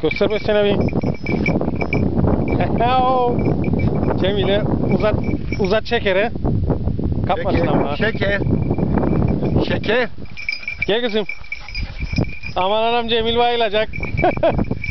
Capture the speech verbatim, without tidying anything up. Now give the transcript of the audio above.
Göster başına bir. Cemile uzat uzat şekeri. Kapmasın ama. Şeker. Şeker. Gel kızım. Aman anam Cemil bayılacak.